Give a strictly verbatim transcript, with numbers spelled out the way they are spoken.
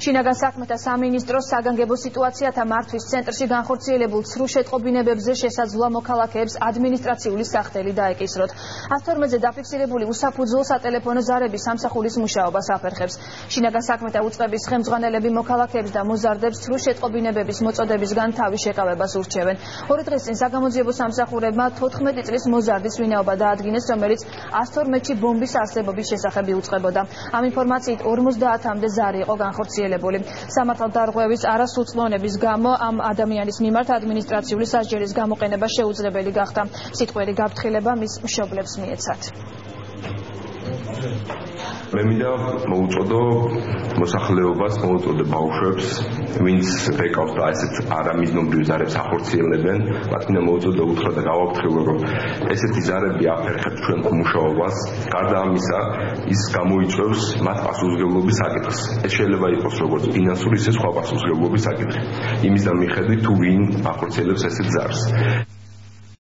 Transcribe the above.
შინაგან საქმეთა სამინისტროს საგანგებო სიტუაციათა მართვის ცენტრში განხორციელებულ ცრუ შეტყობინებებზე შესაძლოა მოქალაქეებს ადმინისტრაციული სახელი დაეკისროთ. ას თორმეტზე დაფიქსირებული უსაფუძვლო სატელეფონო ზარების სამსახურის მუშაობას აფერხებს. შინაგან საქმეთა უწყების ხელმძღვანელები მოქალაქეებს და მოზარდებს ცრუ შეტყობინებების მოწოდებისგან თავის შეკავებას ურჩევენ. ორი დღის წინ საგამოძიებო სამსახურებმა თოთხმეტი წლის მოზარდის ვინაობა დაადგინეს, რომელიც ას თორმეტში ბომბის არსებობის შესახებ იუწყებოდა. ამ ინფორმაციით ორმოცდაათამდე ზარი იყო განხორციელებული. სამართალდარღვევის არასრულწლოვნების გამო ამ ადამიანის მიმართ ადმინისტრაციული სასჯელის გამოყენება შეუძლებელი გახდა. სიტყვიერი გაფრთხილება მის მშობლებს მიეცათ. მე მინდა მოუწოდო მოსახლეობას, მოუწოდო ბავშვებს, ვინც ეკავს და ესეთ არამიზნობრივ ზარებს ახორციელებენ, მათ მინდა მოუწოდო უთხრა და გავაფრთხილო, რომ ესეთი ზარები აფერხებს ჩვენ მუშაობას. გარდა ამისა, ის გამოიწვევს მათ პასუხისმგებლობის საკითხს. ეს შეიძლება იყოს როგორც ფინანსური, ისე სხვა პასუხისმგებლობის საკითხი. იმის და მიხედვით თუ ვინ ახორციელებს ესეთ ზარს.